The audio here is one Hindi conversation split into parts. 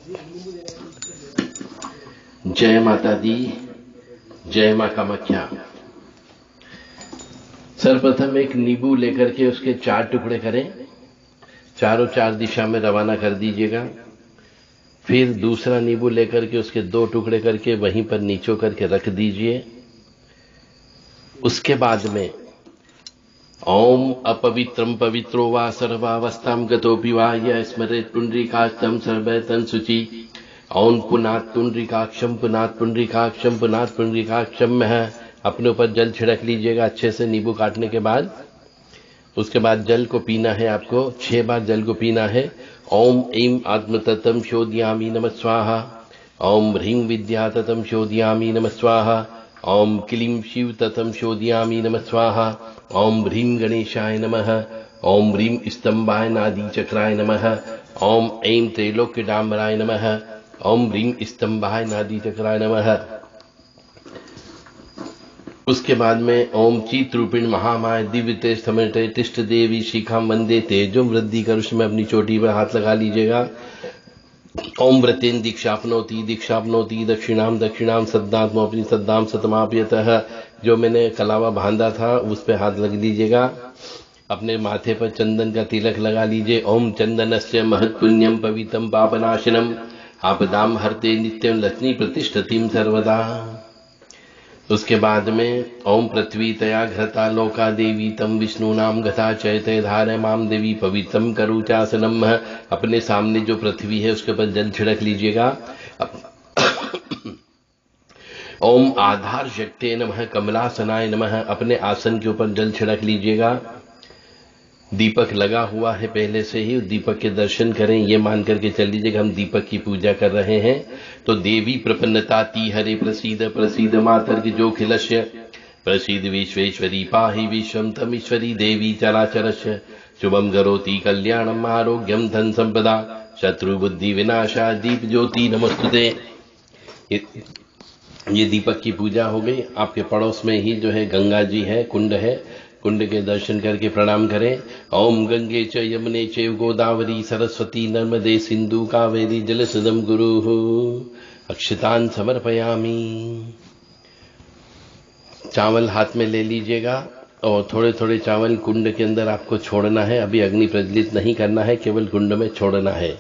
जय माता दी, जय मां कामाख्या। सर्वप्रथम एक नींबू लेकर के उसके 4 टुकड़े करें, चारों 4 दिशा में रवाना कर दीजिएगा। फिर दूसरा नींबू लेकर के उसके 2 टुकड़े करके वहीं पर नीचो करके रख दीजिए। उसके बाद में ओम अपवित्रम पवित्रो वा सर्वावस्थाम गतोपि वा यः स्मरेत् पुंडरीकाक्षं सर्वैतन शुचि। ओम पुनात् पुंडरीकाक्षं पुनात् पुंडरीकाक्षं पुनात् पुंडरीकाक्षं में अपने ऊपर जल छिड़क लीजिएगा अच्छे से नींबू काटने के बाद। उसके बाद जल को पीना है, आपको 6 बार जल को पीना है। ओम ऐं आत्मतत्त्वं शोधयामि नमः स्वाहा। ओम ह्रीं विद्या तत्त्वं शोधयामि नमः स्वाहा। ओम क्लीं शिव तत्त्वं शोधयामि नमः स्वाहा। ओम ह्रीं गणेशाय नमः। ओम ह्रीं स्तंभाय नादी चक्राय नमः। ओम ऐं त्रैलोक्य डाम्बराय नमः। ओम ह्रीं स्तंभाय नादी चक्राय नमः। उसके बाद में ओम चित्रूपिण महामाय दिव्य तेज समटे तिष्ठ देवी शिखा वंदे तेजों वृद्धि कर उसमें अपनी चोटी पर हाथ लगा लीजिएगा। ओम व्रतेन दीक्षापनोति दीक्षापनोति दक्षिणाम दक्षिणाम सद्दात्म अपनी सद्दाम सतमाप्यतः। जो मैंने कलावा बांधा था उस पे हाथ लग लीजिएगा। अपने माथे पर चंदन का तिलक लगा लीजिए। ओम चंदनस्य महत् पुण्यम पवित्रम पापनाशनम आपदाम हरते नित्यम लक्ष्मी प्रतिष्ठतिम सर्वदा। उसके बाद में ओम पृथ्वी तया घृता लोका देवी तम विष्णु नाम गथा चैते धारे माम देवी पवित्रम करुचासनम। अपने सामने जो पृथ्वी है उसके ऊपर जल छिड़क लीजिएगा। ओम आधार शक्ते नमः कमलासनाय नमः। अपने आसन के ऊपर जल छिड़क लीजिएगा। दीपक लगा हुआ है पहले से ही, दीपक के दर्शन करें, ये मान करके चल लीजिएगा हम दीपक की पूजा कर रहे हैं। तो देवी प्रपन्नता ती हरे प्रसीद प्रसीद मातर्ग जो खिलस्य प्रसीद विश्वेश्वरी पाहि विश्वम तमीश्वरी देवी चराचरस्य शुभम करोति कल्याणम आरोग्यम धन संपदा शत्रु बुद्धि विनाशा दीप ज्योति नमस्तुते। ये दीपक की पूजा हो गई। आपके पड़ोस में ही जो है गंगा जी है, कुंड है, कुंड के दर्शन करके प्रणाम करें। ओम गंगे च यमुने चैव गोदावरी सरस्वती नर्मदे सिंधु कावेरी जलसुदम गुरुः अक्षतान समर्पयामि। चावल हाथ में ले लीजिएगा और थोड़े थोड़े चावल कुंड के अंदर आपको छोड़ना है। अभी अग्नि प्रज्वलित नहीं करना है, केवल कुंड में छोड़ना है।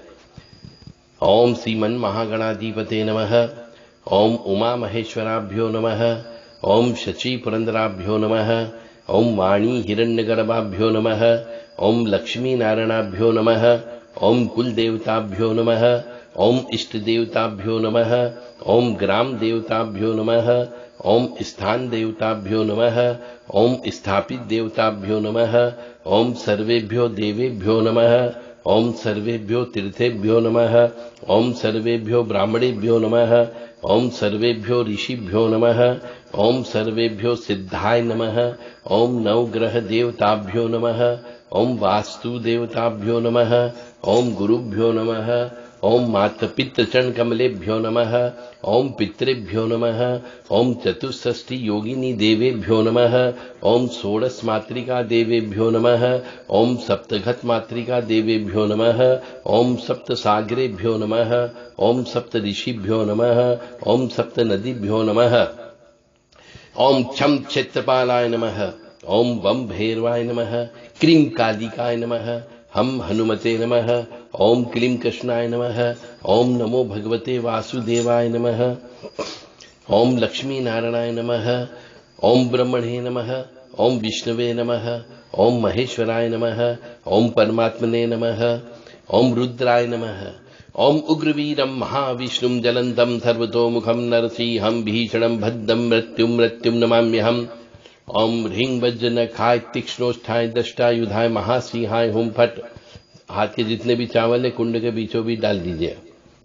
ओम श्रीमन महागणाधिपते नमः। ओम उमा महेश्वराभ्यो नमः। ओम शची पुरंदराभ्यो नमः। ओम वाणी हिरण्यगर्भाभ्यो नमः। ओम लक्ष्मी नारायणाभ्यो नमः। ओम कुल देवताभ्यो नमः। ओम इष्ट देवताभ्यो नमः। ओम ग्राम देवताभ्यो नमः। ओम स्थान देवताभ्यो नमः। ओम स्थापित देवताभ्यो नमः। ओम सर्वेभ्यो देवेभ्यो नमः। ओम सर्वेभ्यो तीर्थेभ्यो नमः। ओम सर्वेभ्यो ब्राह्मणेभ्यो नमः। ओम सर्वेभ्यो ऋषिभ्यो नमः। ओम सर्वेभ्यो सिद्धाय नमः। ओम नवग्रह देवताभ्यो नमः। ओम वास्तु देवताभ्यो नमः। ओम गुरुभ्यो नमः। ओम मातपित्र चरण कमलेभ्यो नमः। ओम पितृभ्यो नमः। ओम चतुष्षष्टि योगिनी देवेभ्यो नमः। ओम षोडश मातृका देवेभ्यो नमः। ओम सप्तघत मातृका देवेभ्यो नमः। ओम सप्त सागरेभ्यो नमः। ओम सप्त ऋषिभ्यो नमः। ओम सप्त नदीभ्यो नमः। ओम छम क्षेत्रपालाय नमः। ओम बम भैरवाय नमः। क्रीं कालिकाय नमः। हम हनुमते नमः। ओम क्लीं कृष्णाय नमः। ओम नमो भगवते वासुदेवाय नमः। ओम लक्ष्मी नारायणाय नमः। ओम ब्रह्मणे नमः। ओम विष्णुवे नमः। ओम महेश्वराय नमः। ओम परमात्मने नमः। ओम रुद्राय नमः। ओम उग्रवीरम महाविष्णुम जलंतम सर्वतोमुखम नरसिंहम भीषणम भद्दम मृत्युम मृत्युम नमाम्यहम्। ओम ह्रीं वज्रनखाय तीक्ष्णोष्ठाय दष्टायुधाय महासिंहाय हुम फट। हाथ के जितने भी चावल है कुंड के बीचों बीच डाल दीजिए।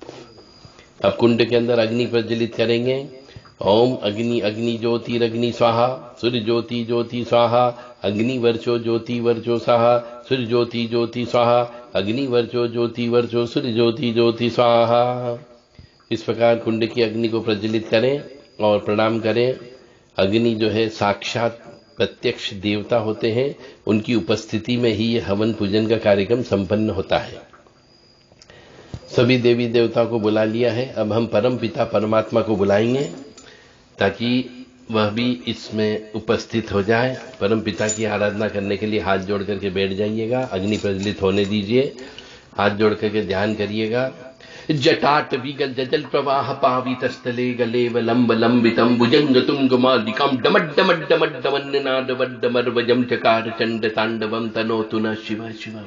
अब कुंड के अंदर अग्नि प्रज्वलित करेंगे। ओम अग्नि अग्नि ज्योति अग्नि स्वाहा। सूर्य ज्योति ज्योति स्वाहा। अग्नि वर्चो ज्योति वर्चो स्वाहा। सूर्य ज्योति ज्योति स्वाहा। अग्नि वर्चो ज्योति वर्चो सूर्य ज्योति ज्योति स्वाहा। इस प्रकार कुंड की अग्नि को प्रज्वलित करें और प्रणाम करें। अग्नि जो है साक्षात प्रत्यक्ष देवता होते हैं, उनकी उपस्थिति में ही यह हवन पूजन का कार्यक्रम संपन्न होता है। सभी देवी देवता को बुला लिया है। अब हम परम पिता परमात्मा को बुलाएंगे ताकि वह भी इसमें उपस्थित हो जाए। परम पिता की आराधना करने के लिए हाथ जोड़ करके बैठ जाइएगा, अग्नि प्रज्वलित होने दीजिए, हाथ जोड़ करके ध्यान करिएगा। जटाट विगल जल प्रवाह पावितस्थले गलेव लंब लंबितम भुजंग तुंग मालिकम डमड डमड डमड डमन्नाद वड्डमर्वजम चकार चंड तांडवम तनोतु न शिव शिवम।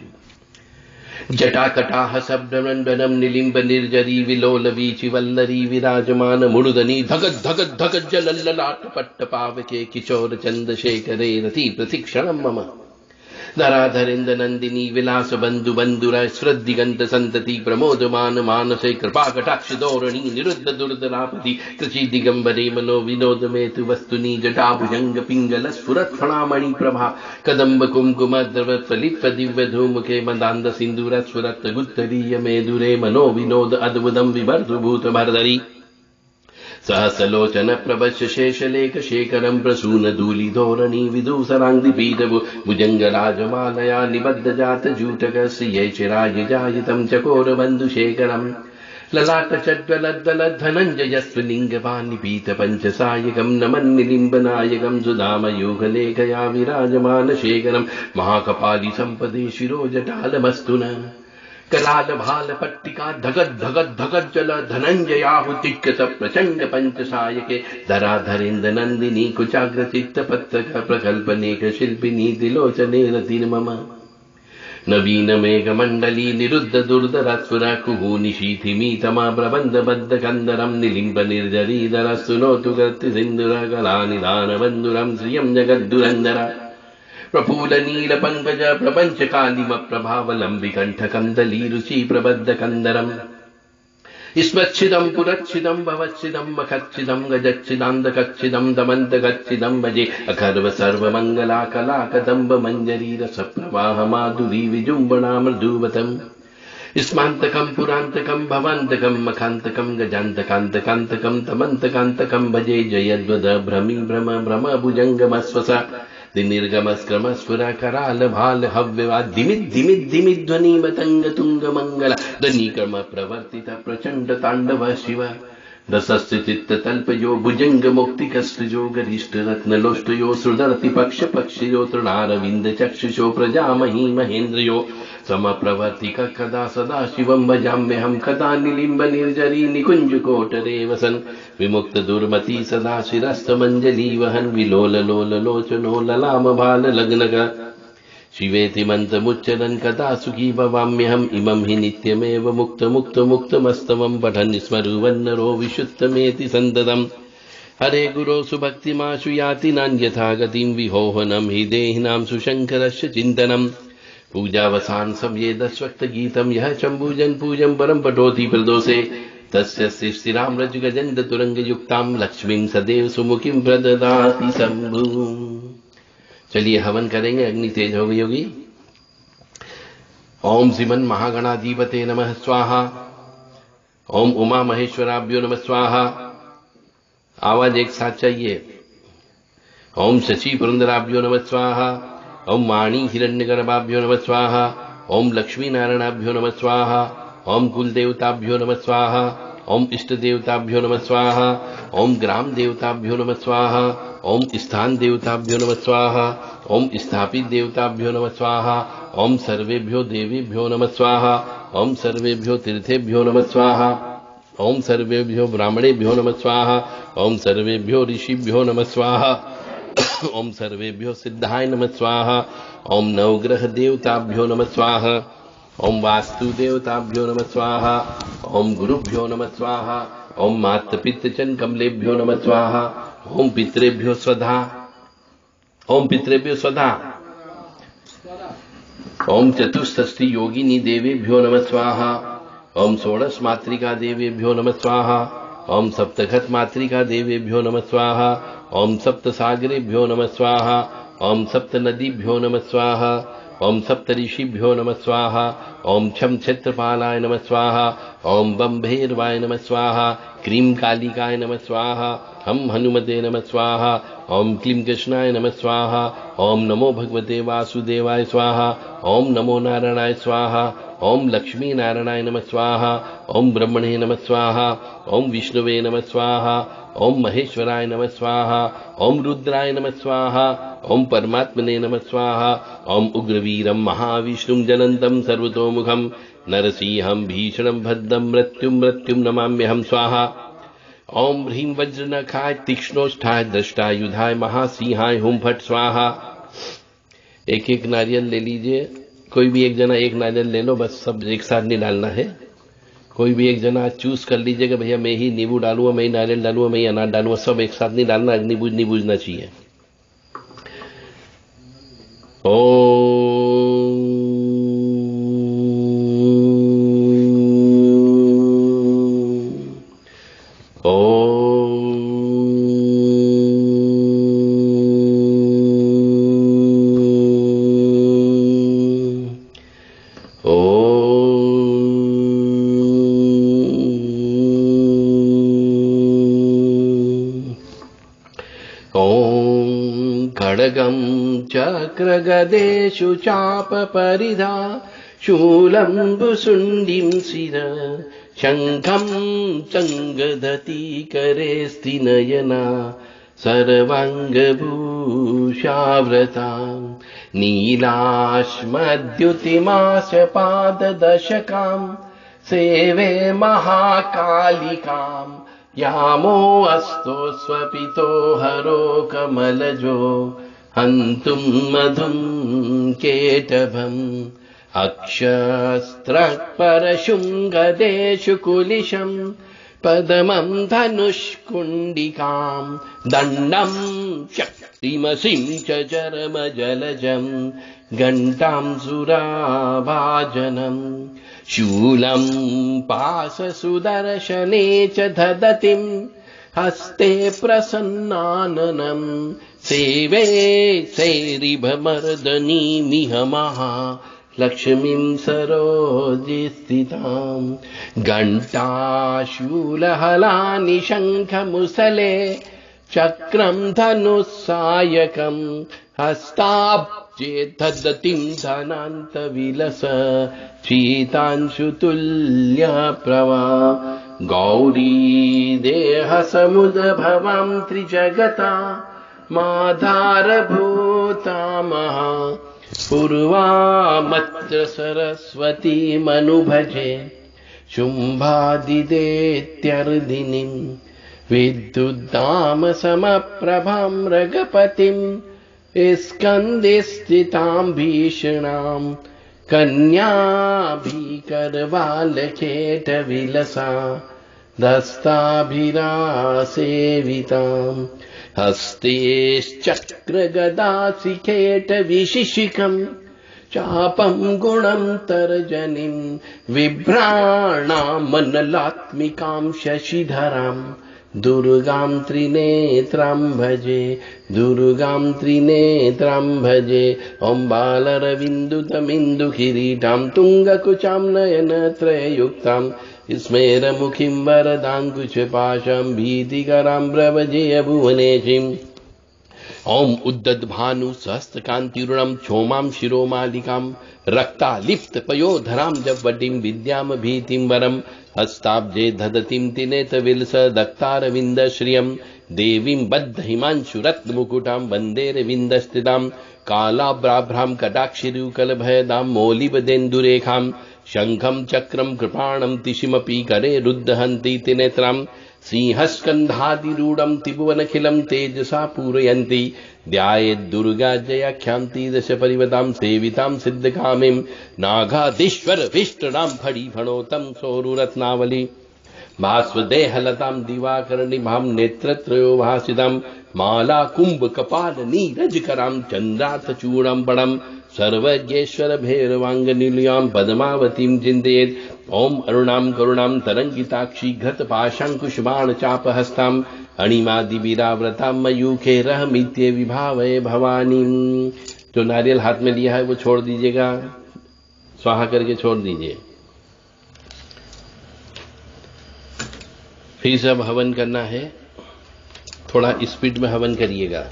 जटाकटाह शब्दनंदनम निलिंब निर्जरी विलोल वीचि वल्लरी विराजमान मुरुदनी धगत धगत धगत जलल्ललाट पट्ट पावके किशोर चंद्रशेखरे रति प्रतीक्षणम मम। धराधरेन्द्र नंदिनी विलास बंधु बंधुरा श्रद्धिगंत संतति प्रमोदमान मानसे कृपा कटाक्ष धोरणी निरुद्ध दुर्धरापति कृषि दिगंबरे मनो विनोद मेतु वस्तुनि जटाभुजंग पिंगल स्फुरत् फणामणि प्रभा कदम्ब कुंकुम द्रवत फलित दिव्य धूमुखे मंदांध सिंदूर स्फुरत् गुत्तरीय मेदुरे मनो विनोद अद्भुतम विभर्तु भूत भरधरी सहसलोचन प्रवश्य शेषलेख शेखरम प्रसून धूलि धोरणी विदूसरांगि पीतभु भुजंग राजमालया निबद्ध जात जूटकस्य चिराय जायितं चकोर बंधु शेखरम ललाट चड्वलद्दल धनंजयस्वलिंगवानि पीत पंचसायकम नमन्निलिंबनायकम सुधाम योगलेखया विराजमान शेखरम महाकपाली संपदे शिरोजटालमस्तुन कराल भाल पट्टिका धगत धगत धगत जल धनंजयाहुतिक्कत प्रचंड पंचसायके धराधरेन्द्र नंदिनी कुचाग्र चित्त पत्रक प्रकल्पनेक शिल्पिनी तिलोचने रतिर्मम। नवीन मेघ मंडली निरुद्ध दुर्धरस्फुर कुहू निशीथिमी तमा प्रबंध बद्ध कंदरम निलिंब निर्जरी धर सुनोतु गति सिंधुर कला निधान बंधुरम श्रियम जगद्दुरंधर प्रफुल्ल नील पंकज प्रपंच कालिम प्रभावलंबिकंठकं दली रुचि प्रबद्ध कंदरम स्मच्छिदं पुरच्छिदं भवच्छिदं मखच्छिदं गजच्छिदांधकच्छिदं दमन्तकच्छिदं भजे अखर्व सर्वमंगला कला कदम्ब मंजरी रस प्रवाह माधुरी विजुम्बना मृदुवतम स्मान्तकं पुरान्तकं भवान्तकं मखान्तकं गजान्तकान्तकान्तकं तमन्तकान्तकं भजे जयद्वद भ्रमी भ्रम भ्रम भुजंगमस्वस निर्गमस्क्रम स्फुर कराल भाल हव्यवा दिमित दिमित दिमित ध्वनि मतंग तुंग मंगल ध्वनि क्रम प्रवर्तित प्रचंड तांडव शिव रसस्य चित्त तल्पयो भुजंग मुक्ति कष्टजो गरिष्ठ रत्नलोष्टयो सुदर्ति पक्ष पक्षियो तृणारविंद चक्षुषो प्रजामही महेन्द्रयो सम प्रवर्तिक कदा सदा शिवं भजाम्यहं कदा निलिंब निर्जरी निकुंज कोटरे वसन विमुक्त दुर्मति सदा शिरस्त मंजली वहन विलोल लोल लोचनो ललाम भाल लग्नग शिवेति मंत्रमुच्चरन् कदा सुखी भवाम्यहम् इमं हि नित्यमेव मुक्त मुक्त मुक्तमस्तमं पठन् स्मरुवन्नरो विशुद्धमेति सन्ततम् हरे गुरो सुभक्तिमाशु याति नान्यथा गतिं विहोहनं हि देहिनां सुशङ्करस्य चिन्तनम् पूजावसान संवेदस्वक्त गीतम यह चंबूजन पूजन परम पटोति प्रदोषे तस्य श्रीराम रज गजंद तुरंग युक्ताम लक्ष्मीं सदैव सुमुखीं प्रददाति शंभु। चलिए हवन करेंगे। अग्नि तेज हो गई होगी। ओम श्रीमन महागणाधिपते नमः स्वाहा। ओम उमा महेश्वराभ्यो नमः स्वाहा। आवाज एक साथ चाहिए। ओम शशि पुरंदराभ्यो नमः स्वाहा। ओम वाणी हिरण्यगर्भाभ्यो नमः स्वाहा। ओम लक्ष्मी नारायणाभ्यो नमः स्वाहा। ओम कुल देवताभ्यो नमः स्वाहा। ओम इष्ट देवताभ्यो नमः स्वाहा। ओम ग्राम देवताभ्यो नमः स्वाहा। ओम स्थान देवताभ्यो नमः स्वाहा। ओम स्थापित देवताभ्यो नमः स्वाहा। ओम सर्वेभ्यो देवीभ्यो नमः स्वाहा। ओम सर्वेभ्यो तीर्थेभ्यो नमः स्वाहा। ओम सर्वेभ्यो ब्राह्मणेभ्यो नमः स्वाहा। ओम सर्वेभ्यो ऋषिभ्यो नमः स्वाहा। ओम सर्वेभ्यो सिद्धाय नमः स्वाहा। ओम नवग्रह देवताभ्यो नमः स्वाहा। ओम वास्तु देवताभ्यो नमः स्वाहा। ओम गुरुभ्यो नमः स्वाहा। ओम मातृपितृचन कमलेभ्यो नमः स्वाहा। ओम पितृभ्यो स्वधा। ओम पितृभ्यो स्वधा। ओम चतुष्षष्टि योगिनी देवेभ्यो नमः स्वाहा। ओम षोडश मातृका देवेभ्यो नमः स्वाहा। ओम सप्तघट मातृका देवेभ्यो नमः स्वाहा। ओम सप्त सागरेभ्यो नमः स्वाहा। ओम सप्त नदीभ्यो नमः स्वाहा। ओम सप्त ऋषिभ्यो नमः स्वाहा। ओम छम क्षेत्रपालाय नमः स्वाहा। ओम बम भैरवाय नमः स्वाहा। क्रीं कालिकाय नमः स्वाहा, हम हनुमते नमः स्वाहा, ओम क्लीं कृष्णाय नमः स्वाहा, ओम नमो भगवते वासुदेवाय स्वाहा, ओम नमो नारायणाय स्वाहा, ओम लक्ष्मी नारायणाय नमः स्वाहा, ओम ब्रह्मणे नमः स्वाहा, ओम विष्णुवे नमः स्वाहा, ओम महेश्वराय नमः स्वाहा, ओम रुद्राय नमः स्वाहा, ओम परमात्मने नमः स्वाहा, ओम उग्रवीरं महाविष्णुं जलन्तं सर्वतोमुखं नरसिंहं भीषणं भद्रं मृत्युं नमाम्यहं स्वाहा। ओम ह्रीं वज्रनखाय तीक्ष्णोष्ठाय दष्टायुधाय महासिंहाय हुम फट स्वाहा। एक एक नारियल ले लीजिए, कोई भी एक जना एक नारियल ले लो, बस सब एक साथ नहीं डालना है। कोई भी एक जना चूज कर लीजिएगा, भैया मैं ही नींबू डालूंगा, मैं ही नारियल डालूंगा, मैं ही अनार डालूंगा, सब एक साथ नहीं डालना, अग्नि नहीं बूझना चाहिए। खड्गं चक्रगदेषु चापपरिधा शूलम्बुशुण्डीं शिर शङ्खं चङ्गदति करेऽस्ति नयना सर्वाङ्गभूषावृता नीलाश्मद्युतिमाशपाददशकां सेवे महाकालिकां यामो अस्तो स्वपितो हरो कमलजो हन्तुं मधुं केटभम् अक्षस्त्रपरशुङ्गदेषु कुलिशं पदमं धनुष्कुण्डिकां दण्डं शक्तिमसिं च चरमजलजं घण्टां सुराभाजनम् शूलं पाशसुदर्शने च दधतिं हस्ते प्रसन्नाननं सेवे सैरिभमर्दनीमिह महालक्ष्मीं सरोजे स्थितां घण्टाशूलहलानि शङ्खमुसले चक्रं धनुस्सायकं हस्ताब्जेद्धतिं धनान्तविलस शीतांशुतुल्यप्रभा गौरी देहसमुद्भवां त्रिजगता माधारभूता महा पूर्वामत्र सरस्वतीमनुभजे शुम्भादिदेत्यर्दिनीं विद्युद्धाम समप्रभां रघपतिं स्कन्दे स्थितां भीषणां कन्याभिकरवालकेटविलसा दस्ताभिरासेवितां हस्तेश्चक्रगदासिकेटविशिशिखं चापं गुणं तर्जनीं बिभ्राणामनलात्मिकां शशिधरां दुर्गां त्रिनेत्रां भजे दुर्गां त्रिनेत्रां भजे ॐ बालरविन्दुतमिन्दुकिरीटां तुङ्गकुचां नयनत्रययुक्तां स्मेरमुखीं वरदाङ्कुशपाशां भीतिकरां प्रभजेय भुवनेशीम् ओम उद्दद्भानु सहस्त्रकान्तिरुणं क्षोमां शिरोमालिकां रक्तालिप्त पयोधरां जवटीं विद्यां भीतिं वरं हस्ताब्जे दधतीं तिनेतविलस दत्तारविन्दश्रियं देवीं बद्धहिमांशुरत्नमुकुटां वन्देरविन्दस्थितां कालाभ्राभ्रां कटाक्षिरुकलभयदां मौलिबदेन्दुरेखां शङ्खं चक्रं कृपाणं तिशिमपि करे रुद्धहन्ति तिनेत्रां सिंहस्कन्धादिरूढं त्रिभुवनखिलं तेजसा पूरयन्ति ध्यायेद्दुर्गा जयाख्यान्ति दश परिवतां सेवितां सिद्धकामीं नागाधीश्वरभीष्टरां फणिफणोतं सौरुरत्नावली भास्वदेहलतां दिवाकरनिभां नेत्रत्रयो भासितां माला कुम्भकपाल नीरजकरां चन्द्रार्थचूडां बडं सर्वज्ञेश्वर भैरवांगनिलयां पद्मावतीं चिन्तयेत् ओम अरुणां करुणां तरंगिताक्षी घृतपाशांकुशबाण चापहस्तां अणिमादिवीराव्रतां मयूखे रहमित्ये विभावये भवानी। जो नारियल हाथ में लिया है वो छोड़ दीजिएगा, स्वाहा करके छोड़ दीजिए। फिर से अब हवन करना है, थोड़ा स्पीड में हवन करिएगा।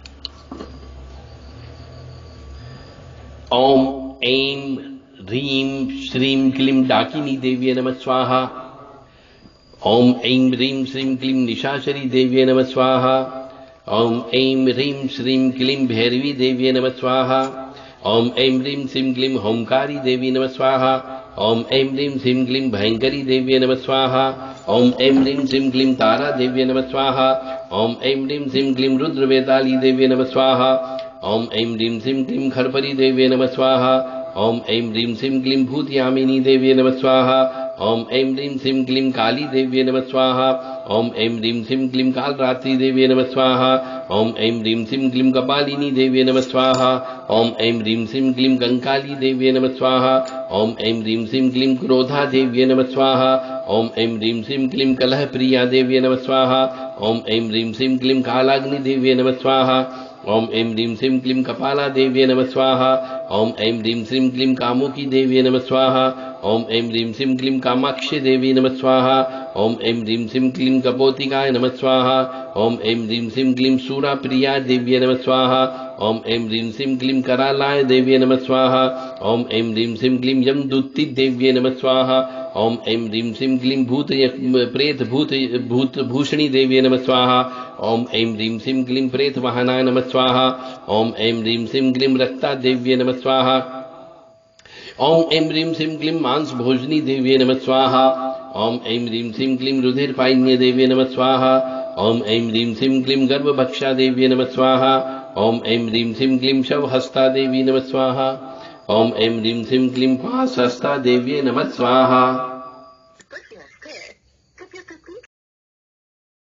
ओम ऐं ह्रीं श्रीं क्लीं डाकिनी देव्ये नमः स्वाहा। ओम ऐं ह्रीं श्रीं क्लीं निशाचरी देव्ये नमः स्वाहा। ओम ऐं ह्रीं श्रीं क्लीं भैरवी देव्ये नमः स्वाहा। ओम ऐं ह्रीं श्रीं क्लीं होमकारी देवी नमः स्वाहा। ओम ऐं ह्रीं श्रीं क्लीं भयंकरी देव्ये नमः स्वाहा। ओम ऐं ह्रीं श्रीं क्लीं तारा देव्ये नमः स्वाहा। ओम ऐं ह्रीं श्रीं क्लीं रुद्रवेताली देव्ये नमः स्वाहा। ओम ऐं ह्रीं श्रीं क्लीं खरपरी देव्ये नमः स्वाहा। ओम ऐं ह्रीं श्रीं क्लीं भूतयामिनी देव्ये नमः स्वाहा। ओम ऐं ह्रीं श्रीं क्लीं काली देव्ये नमः स्वाहा। ओम ऐं ह्रीं श्रीं क्लीं कालरात्रि देव्ये नमः स्वाहा। ओम ऐं ह्रीं श्रीं क्लीं कपालिनी देव्ये नमः स्वाहा। ओम ऐं ह्रीं श्रीं क्लीं कंकाली देव्ये नमः स्वाहा। ओम ऐं ह्रीं श्रीं क्लीं क्रोधा देव्ये नमः स्वाहा। ओम ऐं ह्रीं श्रीं क्लीं कलह प्रिया देव्ये नमः स्वाहा। ओम ऐं ह्रीं श्रीं क्लीं कालाग्नि देव्ये नमः स्वाहा। ओम ऐं ह्रीं श्रीं क्लीं कपाला देव्ये नमः स्वाहा। ओम ऐं ह्रीं श्रीं क्लीं कामुकी देव्ये नमः स्वाहा। ओम ऐं ह्रीं श्रीं क्लीं कामाक्षी देवी नमः स्वाहा। ओम ऐं ह्रीं श्रीं क्लीं कपोतिकाय नमः स्वाहा। ओम ऐं ह्रीं श्रीं क्लीं सूराप्रिया देव्ये नमः स्वाहा। ओम ऐं ह्रीं श्रीं क्लीं करालाय देव्ये नमः स्वाहा। ओम ऐं ह्रीं श्रीं क्लीं यमदूती देव्ये नमः स्वाहा। ओम ऐं ह्रीं श्रीं क्लीं प्रेत भूषणी देव्ये नमः स्वाहा। ओम ऐं ह्रीं श्रीं क्लीं प्रेत वाहनाय नमः स्वाहा। ओम ऐं ह्रीं श्रीं क्लीं रक्ता देव्ये नमः स्वाहा। ओम ऐं ह्रीं श्रीं क्लीं मांस भोजनी देव्ये नमः स्वाहा। ओम ऐं ह्रीं श्रीं क्लीं रुधिरपायिन्य देव्ये नमः स्वाहा। ओम ऐं ह्रीं श्रीं क्लीं गर्भभक्षा देव्ये नमः स्वाहा। ओम ऐं ह्रीं श्रीं क्लीं शवहस्ता देवी नमः स्वाहा। ओम ऐं ह्रीं श्रीं क्लीं पाशहस्ता देव्ये नमः स्वाहा।